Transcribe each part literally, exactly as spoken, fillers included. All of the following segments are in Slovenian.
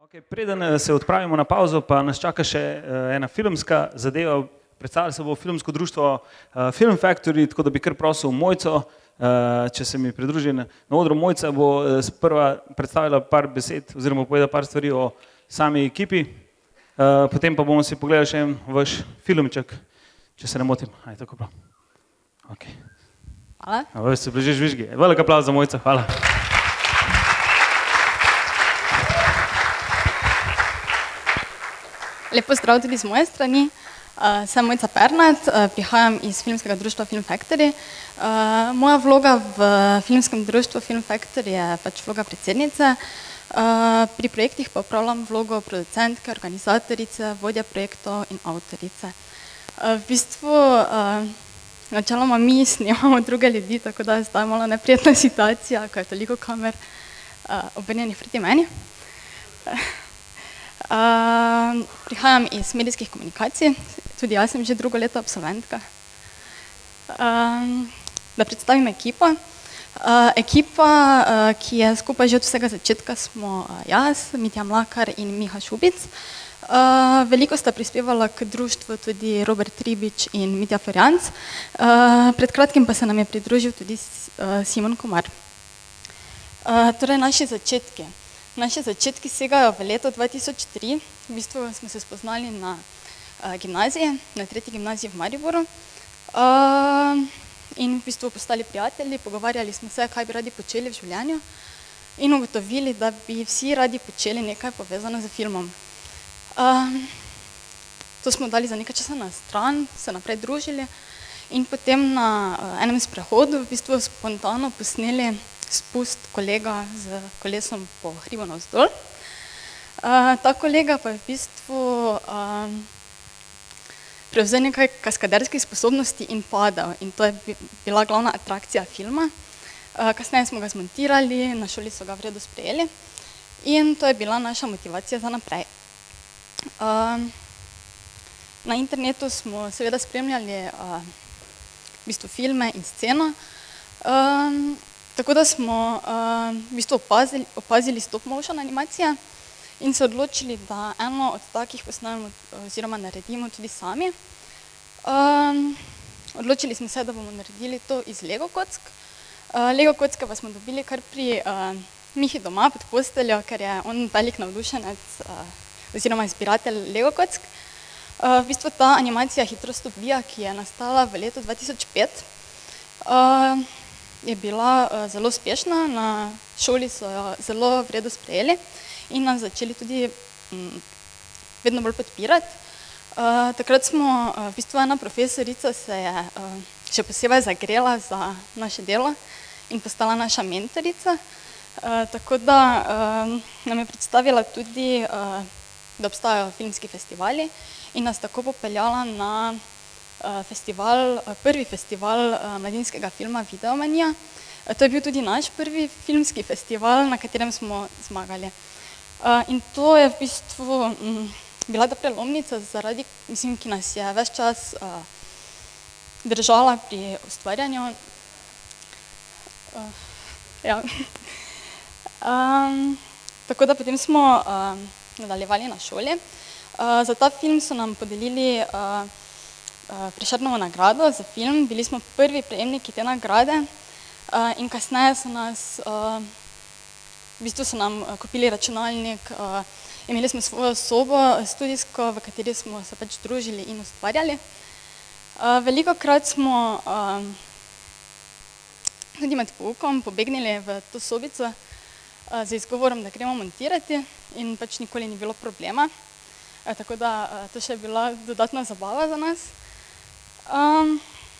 Okay, preden se odpravimo na pauzo, pa nas čaka še ena filmska zadeva. Predstavlja se bo filmsko društvo Film Factory, tako da bi kar prosil Mojco, če se mi pridruži na odru. Mojca bo sprva predstavila par besed oziroma povedala par stvari o sami ekipi, potem pa bomo si pogledali še en vaš filmček, če se ne motim. Aj, tako prav. Okay. Hvala. Veš, se bližiš vižgi. Velik aplavz za Mojca, hvala. Lep pozdrav tudi z moje strani. Uh, sem Mojca Pernat, uh, prihajam iz filmskega društva Film Factory. Uh, moja vloga v filmskem društvu Film Factory je pač vloga predsednice. Uh, pri projektih pa upravljam vlogo producentke, organizatorice, vodja projektov in avtorice. Uh, v bistvu uh, načeloma mi snemamo druge ljudi, tako da je zdaj malo neprijetna situacija, ko je toliko kamer uh, obrnjenih proti meni. Uh, Uh, prihajam iz medijskih komunikacij, tudi jaz sem že drugo leto absolventka. Uh, da predstavim ekipo. Uh, ekipa, uh, ki je skupaj že od vsega začetka, smo uh, jaz, Mitja Mlakar in Miha Šubic. Uh, veliko sta prispevala k društvu tudi Robert Ribič in Mitja Ferjanc. Uh, pred kratkim pa se nam je pridružil tudi uh, Simon Komar. Uh, torej naši začetki. Naši začetki segajo v leto dva tisoč tri, v bistvu smo se spoznali na uh, gimnaziji, na tretji gimnaziji v Mariboru uh, in v bistvu postali prijatelji, pogovarjali smo se, kaj bi radi počeli v življenju in ugotovili, da bi vsi radi počeli nekaj povezano z filmom. Uh, to smo dali za nekaj časa na stran, se naprej družili in potem na uh, enem sprehodu v bistvu spontano posneli spust kolega z kolesom po hribu navzdol. Uh, ta kolega pa je v bistvu uh, prevzel nekaj kaskaderskih sposobnosti in padal in to je bila glavna atrakcija filma. Uh, kasneje smo ga zmontirali, na šoli so ga v redu sprejeli in to je bila naša motivacija za naprej. Uh, na internetu smo seveda spremljali uh, v bistvu filme in sceno. Uh, Tako da smo uh, v bistvu opazili, opazili stop motion animacije in se odločili, da eno od takih posnamemo oziroma naredimo tudi sami. Um, odločili smo se, da bomo naredili to iz Lego kock. Uh, Lego kocke pa smo dobili kar pri uh, Mihi doma pod posteljo, ker je on velik navdušenec uh, oziroma zbiratelj Lego kock. Uh, v bistvu ta animacija Hitrost ubija, ki je nastala v letu dva tisoč pet, uh, je bila uh, zelo uspešna, na šoli so jo zelo v redu sprejeli in nas začeli tudi um, vedno bolj podpirati. Uh, takrat smo, uh, v bistvu ena profesorica se je uh, še posebej zagrela za naše delo in postala naša mentorica, uh, tako da uh, nam je predstavila tudi, uh, da obstajajo filmski festivali in nas tako popeljala na festival, prvi festival mladinskega filma Videomanija. To je bil tudi naš prvi filmski festival, na katerem smo zmagali. In to je v bistvu bila ta prelomnica, zaradi, mislim, ki nas je ves čas držala pri ustvarjanju. Ja. Um, tako da potem smo uh, nadaljevali na šoli. Uh, za ta film so nam podelili uh, Prešernovo nagrado za film, bili smo prvi prejemniki te nagrade uh, in kasneje so nas, uh, v bistvu so nam kupili računalnik, uh, imeli smo svojo sobo studijsko, v kateri smo se pač družili in ustvarjali. Uh, velikokrat smo uh, tudi med poukom pobegnili v to sobico uh, z izgovorom, da gremo montirati in pač nikoli ni bilo problema, uh, tako da uh, to še je bila dodatna zabava za nas. Um,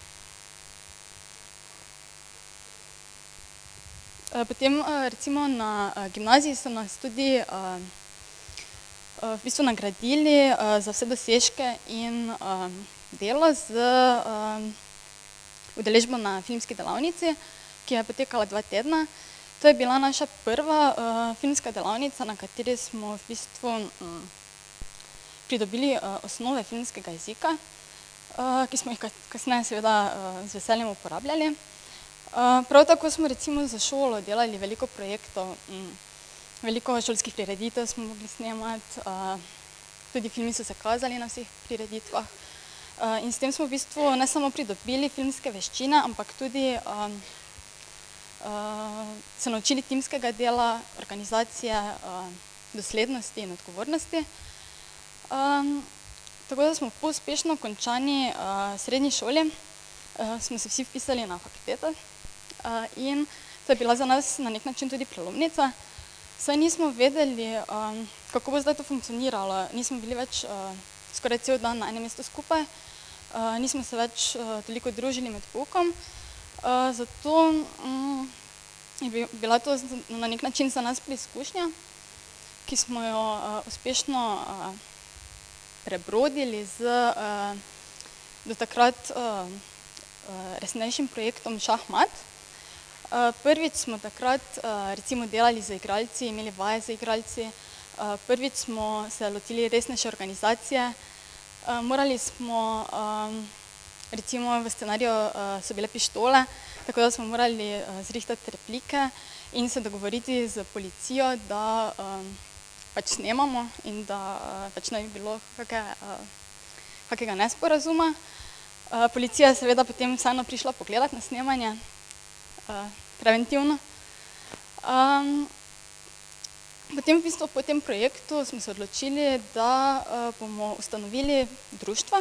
potem recimo na gimnaziji so nas tudi uh, v bistvu nagradili uh, za vse dosežke in uh, delo z uh, udeležbo na filmski delavnici, ki je potekala dva tedna. To je bila naša prva uh, filmska delavnica, na kateri smo v bistvu um, pridobili uh, osnove filmskega jezika, Uh, ki smo jih kasneje seveda uh, z veseljem uporabljali. Uh, prav tako smo recimo za šolo delali veliko projektov. Um, veliko šolskih prireditev smo mogli snemati, tudi filmi so se kazali na vseh prireditvah. In s tem smo v bistvu ne samo pridobili filmske veščine, ampak tudi se naučili timskega dela, organizacije, doslednosti in odgovornosti. Tako da smo po uspešno končani srednji šoli, smo se vsi vpisali na fakulteto in to je bila za nas na nek način tudi prelomnica, saj nismo vedeli, kako bo zdaj to funkcioniralo, nismo bili več skoraj cel dan na enem mestu skupaj, nismo se več toliko družili med poukom, zato je bila to na nek način za nas preizkušnja, ki smo jo uspešno prebrodili z do takrat resnejšim projektom Šahmat. Prvič smo takrat recimo delali z igralci, imeli vaje z igralci, prvič smo se lotili resnejše organizacije, morali smo, recimo v scenariju so bile pištole, tako da smo morali zrihtati replike in se dogovoriti z policijo, da pač snemamo in da pač ne bi bilo kakega nesporazuma. Policija je seveda potem vseeno prišla pogledati na snemanje, preventivno. Potem v bistvu po tem projektu smo se odločili, da bomo ustanovili društvo.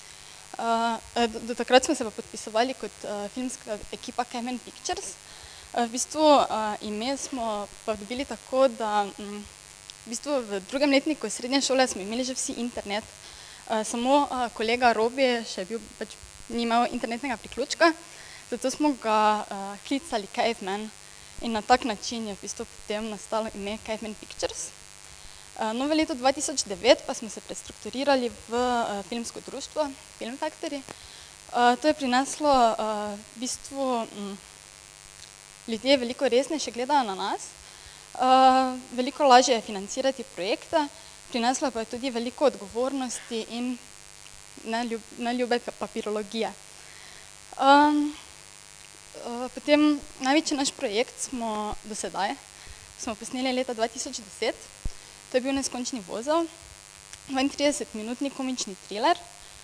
Do takrat smo se pa podpisovali kot filmska ekipa Cayman Pictures. V bistvu ime smo pa dobili tako, da v bistvu v drugem letniku srednje šole smo imeli že vsi internet, samo kolega Robi še bil, pač ni imel internetnega priključka, zato smo ga klicali Caveman in na tak način je v bistvu potem nastalo ime Caveman Pictures. No, v letu dva tisoč devet pa smo se prestrukturirali v filmsko društvo, Film Factory. To je prineslo v bistvu ljudje veliko resnejše gledajo na nas, veliko lažje je financirati projekte, prineslo pa je tudi veliko odgovornosti in neljube papirologije. Potem največji naš projekt smo do sedaj, smo posneli leta dva tisoč deset, to je bil Neskončni vozel, dvaintridesetminutni komični triler.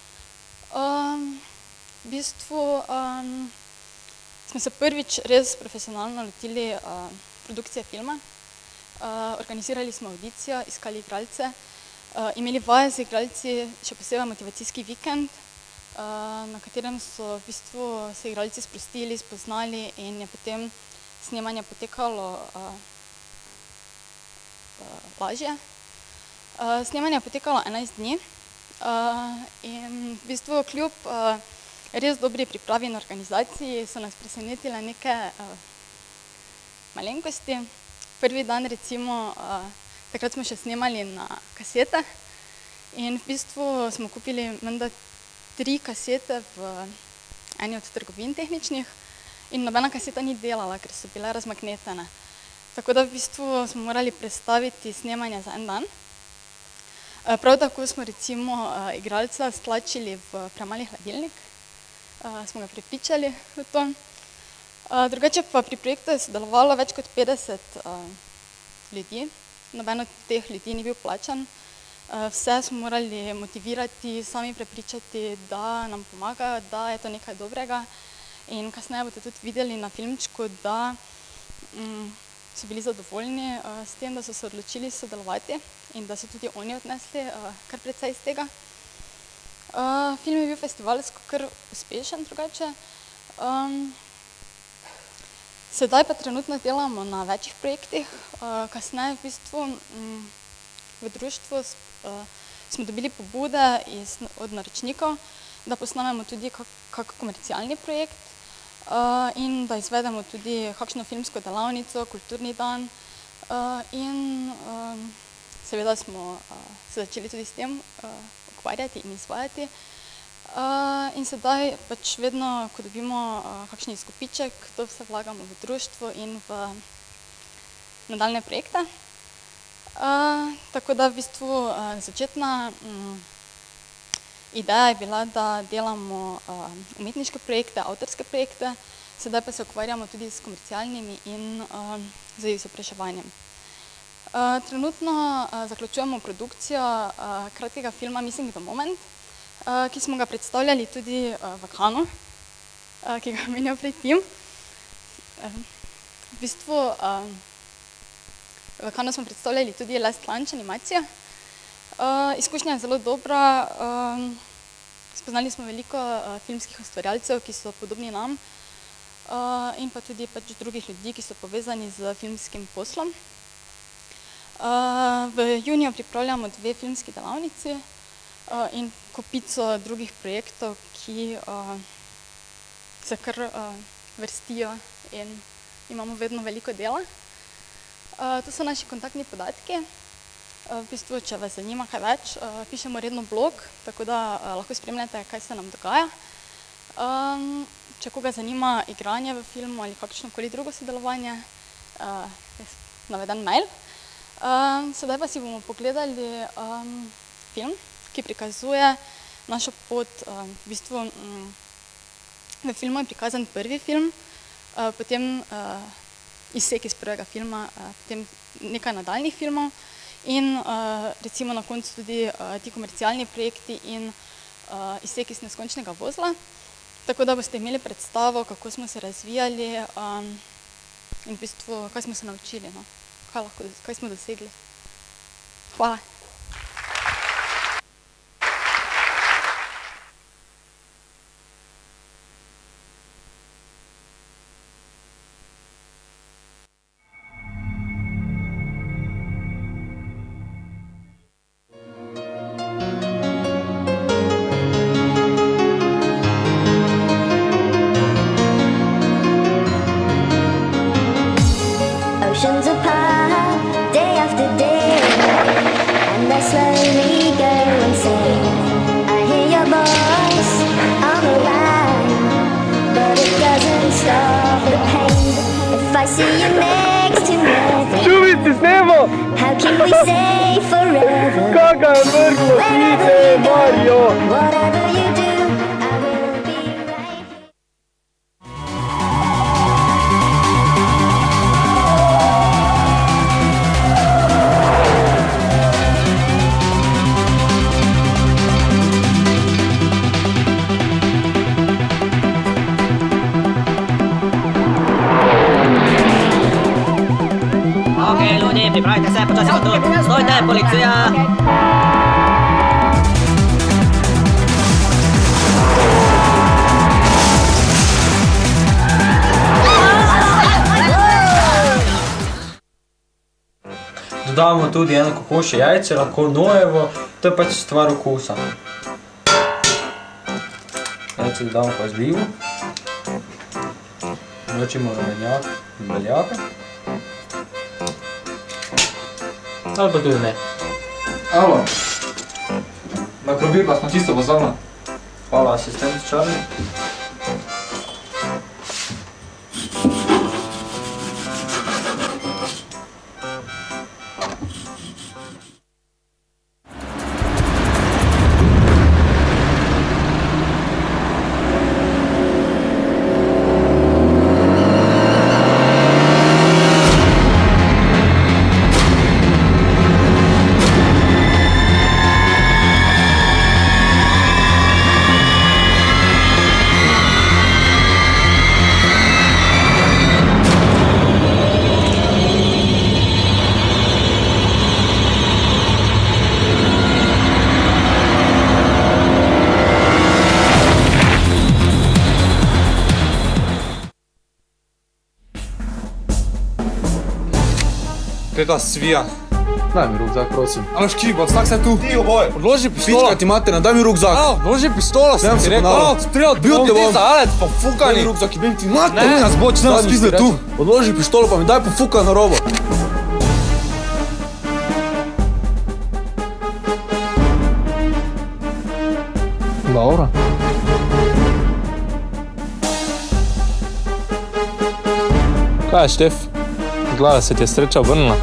V bistvu smo se prvič res profesionalno lotili produkcije filma, organizirali smo audicijo, iskali igralce, imeli vaje z igralci, še posebej motivacijski vikend, na katerem so v bistvu se igralci sprostili, spoznali in je potem snemanje potekalo lažje. Snemanje je potekalo enajst dni in v bistvu kljub res dobri pripravi in organizaciji so nas presenetile neke malenkosti. Prvi dan recimo, takrat smo še snemali na kasete in v bistvu smo kupili menda tri kasete v eni od trgovin tehničnih in nobena kaseta ni delala, ker so bile razmagnetene. Tako da v bistvu smo morali prestaviti snemanje za en dan. Prav tako smo recimo igralca stlačili v premali hladilnik, smo ga prepričali v to. Drugače pa pri projektu je sodelovalo več kot petdeset ljudi, noben od teh ljudi ni bil plačan. Vse smo morali motivirati, sami prepričati, da nam pomagajo, da je to nekaj dobrega in kasneje boste tudi videli na filmčku, da so bili zadovoljni s tem, da so se odločili sodelovati in da so tudi oni odnesli kar precej iz tega. Film je bil festivalsko kar uspešen drugače. Sedaj pa trenutno delamo na večjih projektih, kasneje v bistvu v društvu smo dobili pobude od naročnikov, da posnamemo tudi kak komercialni projekt in da izvedemo tudi kakšno filmsko delavnico, kulturni dan in seveda smo se začeli tudi s tem ukvarjati in izvajati. In sedaj pač vedno, ko dobimo kakšen izkupiček, to vse vlagamo v društvo in v nadaljne projekte. Tako da v bistvu začetna ideja je bila, da delamo umetniške projekte, avtorske projekte, sedaj pa se ukvarjamo tudi s komercialnimi in z izobraževanjem. Uh, trenutno uh, zaključujemo produkcijo uh, kratkega filma Missing the Moment, uh, ki smo ga predstavljali tudi uh, v Cannesu, uh, ki ga menjal prej Tim. Uh, v bistvu uh, v Cannesu smo predstavljali tudi Last Lunch animacijo. Uh, izkušnja je zelo dobra, uh, spoznali smo veliko uh, filmskih ustvarjalcev, ki so podobni nam, uh, in pa tudi pač drugih ljudi, ki so povezani z filmskim poslom. Uh, v juniju pripravljamo dve filmski delavnici uh, in kopico drugih projektov, ki uh, se kar uh, vrstijo in imamo vedno veliko dela. Uh, to so naši kontaktni podatki. Uh, v bistvu, če vas zanima kaj več, uh, pišemo redno blog, tako da uh, lahko spremljate, kaj se nam dogaja. Um, če koga zanima igranje v filmu ali kakšnokoli drugo sodelovanje, uh, je naveden mail. Um, sedaj pa si bomo pogledali um, film, ki prikazuje našo pot. Um, v bistvu um, v filmu je prikazan prvi film, uh, potem uh, izsek iz prvega filma, uh, potem nekaj nadaljnih filmov in uh, recimo na koncu tudi uh, ti komercialni projekti in uh, izsek iz Neskončnega vozla. Tako da boste imeli predstavo, kako smo se razvijali um, in v bistvu, kaj smo se naučili. No? Kaj, lahko, kaj smo dosegli. Hvala. Oceans apart, day after day, and I slowly go insane. I hear your voice on the line, but it doesn't stop the pain. If I see you next to me, Šubici, snemo! how can we say forever? Kaka je mrklo, pite, Mario! Whatever you do, I will be right here. Okej, ljudje, pripravite se, počasi bo tu. Stojte, policija! Dodamo tudi eno kokošje jajce, lahko nojevo, to je pač stvar okusa. Jajce dodamo pa zlivo. Nočimo rumenjak in beljaka. Ali pa tudi ne. Alo, makrobirla smo čisto pozorna. Hvala, asistent Čarli. Kaj ta svija? Daj mi rukzak, prosim. Aloš Kibo, vsak se tu. Ti oboj. Odloži pistola. Pička ti materna, daj mi rukzak. Alo, odloži pistola, sem ti rekel. Alo, streljal, bil te bom. Zalec, pa fukani. Daj mi rukzak, jebem ti mater. Ne, nas bo, če nas pizde tu. Odloži pištolo pa mi daj pofuka na robo. Laura. Kaj je, Štef? Glava se ti je sreča obrnila?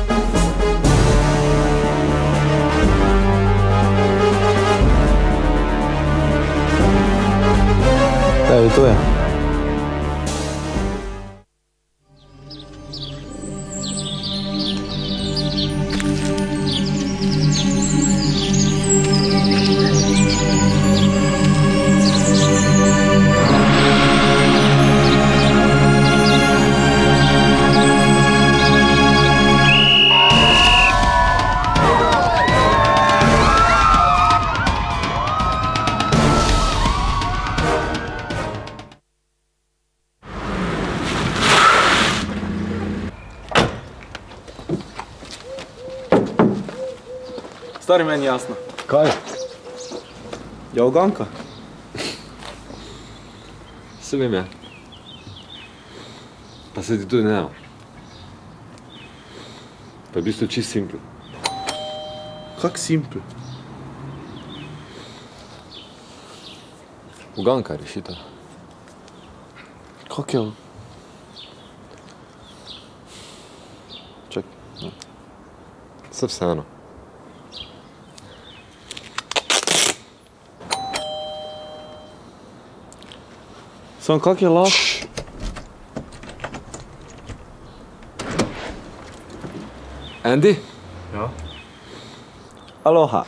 Kaj je to je? Stari, meni jasno. Kaj? Ja, uganka. Se vem, ja. Pa se ti tudi ne. Pa je v bistvu čist simpel. Kak simpel? Uganka je rešitev. Kak je? Čak, ne. Vse vseeno. Sam kak je lah? Andy? Ja. Aloha.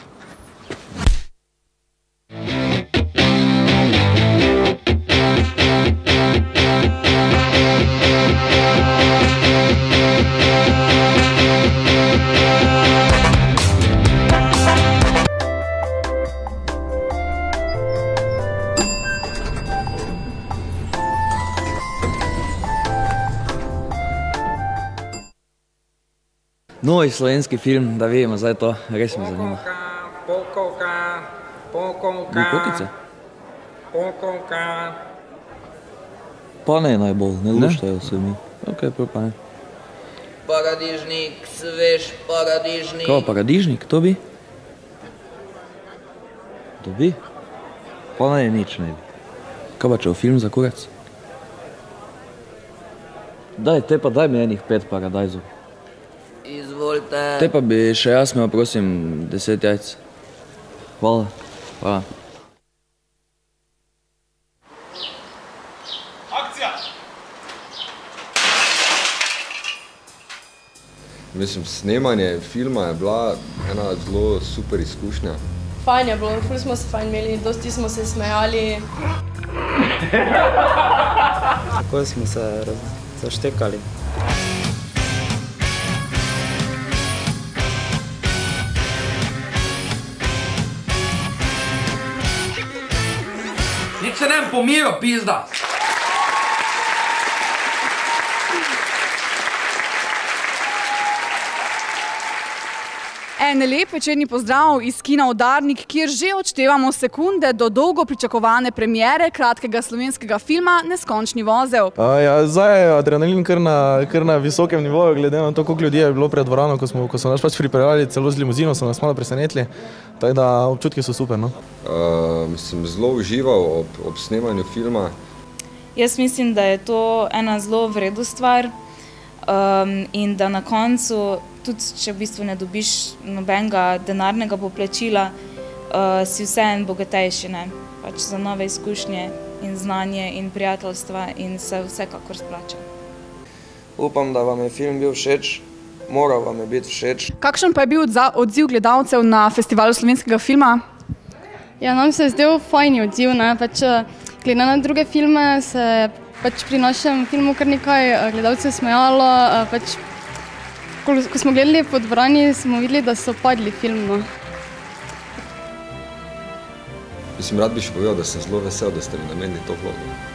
Novi slovenski film, da vidimo zdaj to, res me zanima. Pokovka, pokovka, Bi kokice? pokovka. Pa ne najbolj, ne luštajo se mi. Ok, prav pa ne. Paradižnik, svež paradižnik. Kao paradižnik, to bi? To bi? Pa ne, nič ne bi. Kaj pa če v film za kurac? Daj, te pa daj mi enih pet paradajzov. Izvolite. Te pa bi še jaz imel, prosim, deset jajc. Hvala. Hvala. Akcija! Mislim, snemanje filma je bila ena zelo super izkušnja. Fajn je bilo, ful smo se fajn imeli, dosti smo se smejali. Tako smo se zaštekali. Nik se nem pomiro, pizda! En lep večerni pozdrav iz kina Udarnik, kjer že odštevamo sekunde do dolgo pričakovane premiere kratkega slovenskega filma Neskončni vozel. A, ja, zdaj je adrenalin kar na, kar na visokem nivoju, glede na to, koliko ljudi je bilo pred dvorano, ko smo, ko so nas pač pripeljali celo z limuzino, so nas malo presenetili, tako da občutki so super, no. Uh, mislim, zelo užival ob, ob snemanju filma. Jaz mislim, da je to ena zelo vredna stvar um, in da na koncu, tudi če v bistvu ne dobiš nobenega denarnega poplačila, uh, si vseeno bogatejši, ne? Pač za nove izkušnje in znanje in prijateljstva in se vsekakor splača. Upam, da vam je film bil všeč, moral vam je biti všeč. Kakšen pa je bil odziv gledalcev na festivalu slovenskega filma? Ja, nam se je zdel fajni odziv, ne, pač glede na druge filme se je pač pri našem filmu kar nekaj gledalcev smejalo, pač ko smo gledali po dvorani, smo videli, da so padli film, no. Mislim, rad bi še povedal, da sem zelo vesel, da ste mi namenili to vlogo.